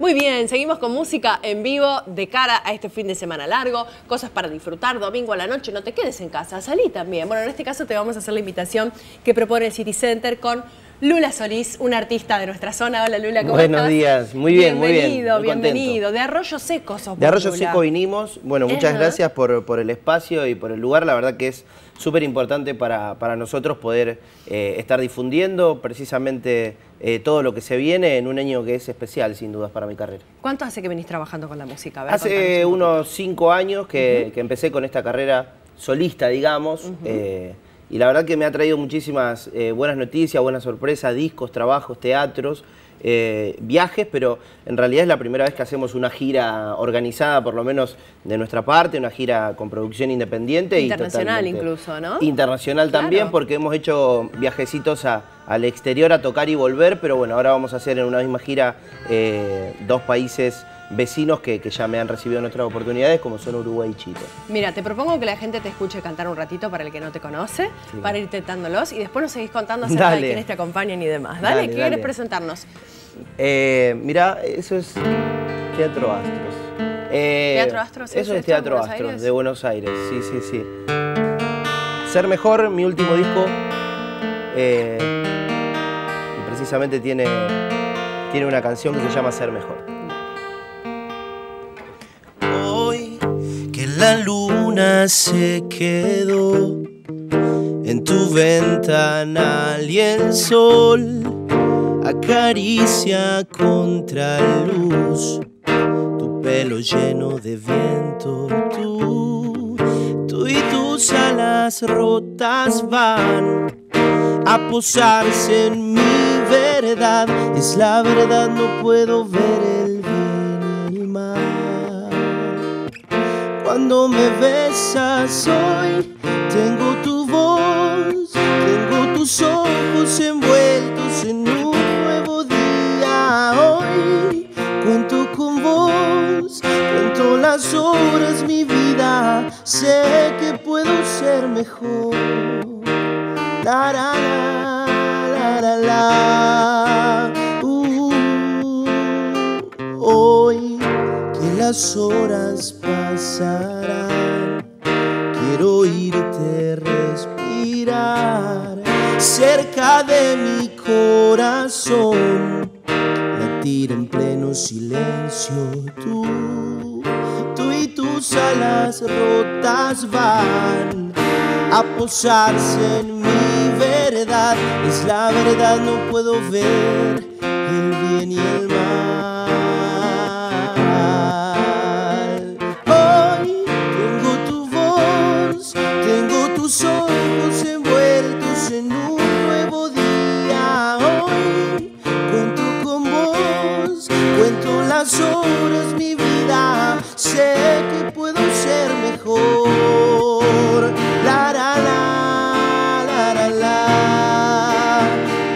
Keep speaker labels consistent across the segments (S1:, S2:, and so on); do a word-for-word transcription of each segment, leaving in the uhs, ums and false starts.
S1: Muy bien, seguimos con música en vivo de cara a este fin de semana largo, cosas para disfrutar, domingo a la noche, no te quedes en casa, salí también. Bueno, en este caso te vamos a hacer la invitación que propone el City Center con Lula Solís, un artista de nuestra zona. Hola Lula, ¿cómo
S2: Buenos
S1: estás?
S2: días, muy bien, muy bien.
S1: Bienvenido,
S2: Muy
S1: bienvenido. De Arroyo Seco sos vos,
S2: De Arroyo
S1: Lula.
S2: Seco vinimos. Bueno, muchas
S1: Ajá.
S2: gracias por, por el espacio y por el lugar. La verdad que es súper importante para, para nosotros poder eh, estar difundiendo precisamente eh, todo lo que se viene en un año que es especial, sin dudas, para mi carrera.
S1: ¿Cuánto hace que venís trabajando con la música? A ver,
S2: Hace
S1: contanos un
S2: unos cinco años que,
S1: Uh-huh.
S2: que empecé con esta carrera solista, digamos.
S1: Uh-huh.
S2: eh, y la verdad que me ha traído muchísimas eh, buenas noticias, buenas sorpresas, discos, trabajos, teatros, eh, viajes, pero en realidad es la primera vez que hacemos una gira organizada, por lo menos de nuestra parte, una gira con producción independiente.
S1: Internacional
S2: y
S1: incluso, ¿no?
S2: Internacional
S1: Claro.
S2: también, porque hemos hecho viajecitos a, al exterior a tocar y volver, pero bueno, ahora vamos a hacer en una misma gira eh, dos países vecinos que, que ya me han recibido nuestras oportunidades, como son Uruguay y Chile.
S1: Mira, te propongo que la gente te escuche cantar un ratito para el que no te conoce,
S2: Sí.
S1: para ir tentándolos y después nos seguís contando acerca
S2: Dale.
S1: de quiénes te acompañan y demás. Dale,
S2: Dale,
S1: ¿qué
S2: dale.
S1: quieres presentarnos?
S2: Eh, mirá, eso es Teatro Astros. Eh,
S1: ¿Teatro Astros es
S2: Eso es
S1: esto,
S2: Teatro
S1: Buenos
S2: Astros,
S1: Aires?
S2: de Buenos Aires, sí, sí, sí. Ser Mejor, mi último disco, eh, y precisamente tiene, tiene una canción que se llama Ser Mejor.
S3: Hoy que la luna se quedó en tu ventanal y el sol acaricia contra luz tu pelo lleno de viento. Tú, tú y tus alas rotas van a posarse en mi verdad. Es la verdad, no puedo ver el bien y el mal. Cuando me besas hoy, tengo tu voz, tengo tus ojos envueltos en un nuevo día. Hoy cuento con vos, cuento las horas, mi vida, sé que puedo ser mejor. La, la, la, la, la, la. Uh, hoy que las horas pasarán, quiero oírte respirar cerca de mi corazón, latir en pleno silencio. Tú, tú y tus alas rotas van a posarse en mi verdad. Es la verdad, no puedo ver el bien y el mal. Hoy tengo tu voz, tengo tus ojos envueltos en un nuevo día. Hoy cuento con vos, cuento las horas, mi vida, sé que puedo ser mejor. La, la, la, la, la, la.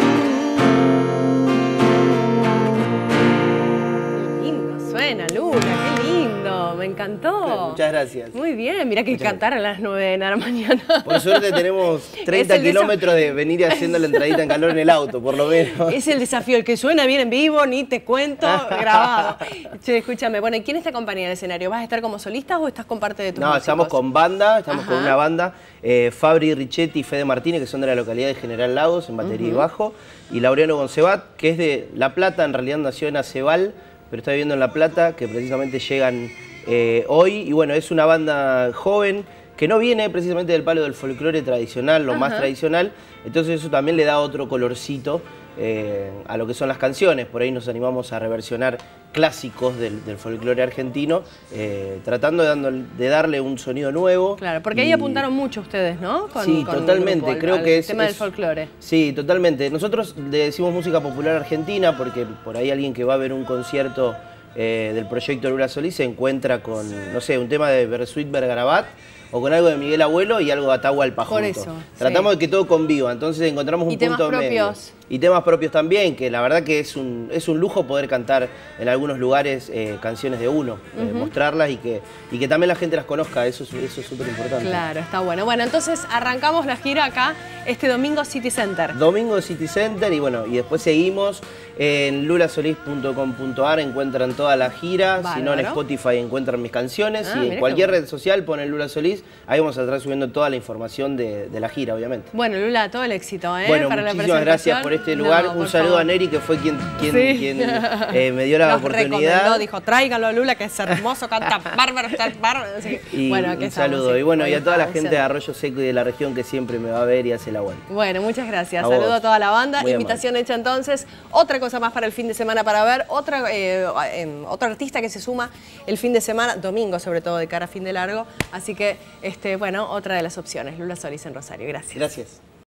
S1: Qué lindo suena, Lula, qué lindo, me encantó.
S2: Muchas gracias.
S1: Muy bien, mira que
S2: Muchas
S1: cantar a las nueve de la mañana.
S2: Por suerte tenemos treinta
S1: Es el
S2: kilómetros de venir haciendo la entradita en calor en el auto, por lo menos.
S1: Es el desafío, el que suena bien en vivo, ni te cuento, grabado. Che, escúchame, bueno, ¿y quiénes te acompañan en el escenario? ¿Vas a estar como solista o estás con parte de tus
S2: No,
S1: músicos?
S2: estamos con banda, estamos
S1: Ajá.
S2: con una banda, eh, Fabri Richetti y Fede Martínez, que son de la localidad de General Lagos, en batería y bajo, y Laureano Goncebat, que es de La Plata, en realidad nació en Aceval, pero está viviendo en La Plata, que precisamente llegan eh, hoy, y bueno, es una banda joven, que no viene precisamente del palo del folclore tradicional, lo más
S1: Ajá.
S2: tradicional, entonces eso también le da otro colorcito eh, a lo que son las canciones. Por ahí nos animamos a reversionar clásicos del, del folclore argentino, eh, tratando de, dando, de darle un sonido nuevo.
S1: Claro, porque ahí
S2: y-
S1: apuntaron mucho ustedes, ¿no? Con,
S2: Sí,
S1: con el
S2: totalmente,
S1: grupo, al-
S2: creo
S1: al
S2: que es...
S1: tema del
S2: es-
S1: folclore.
S2: Sí, totalmente. Nosotros le decimos música popular argentina porque por ahí alguien que va a ver un concierto eh, del proyecto Lula Solís se encuentra con, no sé, un tema de Bersuit Bergarabat o con algo de Miguel Abuelo y algo de Atahualpa
S1: Por
S2: junto.
S1: eso,
S2: Tratamos
S1: sí.
S2: de que todo conviva, entonces encontramos un
S1: ¿Y temas
S2: punto medio.
S1: propios?
S2: y temas propios también, que la verdad que es un, es un lujo poder cantar en algunos lugares eh, canciones de uno, uh-huh. eh, mostrarlas y que, y que también la gente las conozca, eso es eso es súper importante.
S1: Claro, está bueno. Bueno, entonces arrancamos la gira acá este domingo City Center.
S2: Domingo City Center y bueno, y después seguimos en lulasolis punto com punto ar, encuentran toda la gira, bárbaro. Si no en Spotify encuentran mis canciones ah, y en cualquier red social ponen Lula Solís, ahí vamos a estar subiendo toda la información de, de la gira, obviamente.
S1: Bueno, Lula, todo el éxito, ¿eh?
S2: Bueno,
S1: para
S2: muchísimas gracias por este lugar. No, Un saludo favor. a Neri, que fue quien, quien, sí. quien eh, me dio la Nos oportunidad.
S1: Dijo, tráigalo a Lula, que es hermoso, canta bárbaro, está bárbaro. Sí.
S2: Y bueno, un saludo. Sí. Y bueno, y a toda la gente de Arroyo Seco y de la región que siempre me va a ver y hace la buena.
S1: Bueno, muchas gracias. A Saludo vos. a toda la banda. Muy Invitación amable. hecha entonces. Otra cosa más para el fin de semana para ver. Otra, eh, eh, otro artista que se suma el fin de semana, domingo sobre todo, de cara a fin de largo. Así que, este, bueno, otra de las opciones. Lula Solís en Rosario. Gracias.
S2: Gracias.